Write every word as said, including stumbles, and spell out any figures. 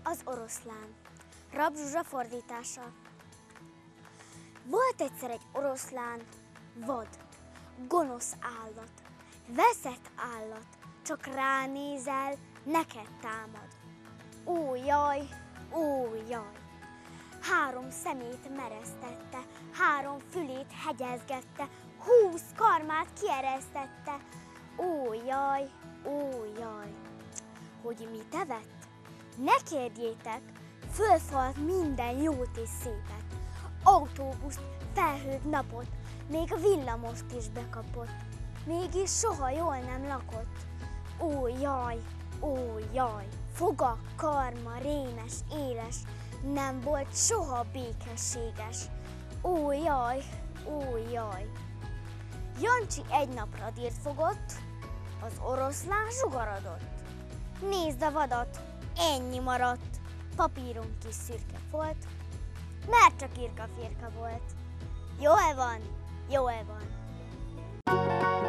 Az oroszlán. Rab Zsuzsa fordítása. Volt egyszer egy oroszlán, vad, gonosz állat, veszett állat, csak ránézel, neked támad. Ó, jaj, ó, jaj! Három szemét meresztette, három fülét hegyezgette, húsz karmát kieresztette. Ó, jaj, ó, jaj! Hogy mit evett? Ne kérdjétek, fölfalt minden jót és szépet. Autóbuszt, felhőt, napot, még a villamost is bekapott. Mégis soha jól nem lakott. Ó, jaj, ó, jaj! Foga, karma, rémes, éles, nem volt soha békességes. Ó, jaj, ó, jaj! Jancsi egy nap radírt fogott, az oroszlán zsugarodott. Nézd a vadat, ennyi maradt, papíron kis szürke folt, mert csak irka-firka volt. Jól van, jól van.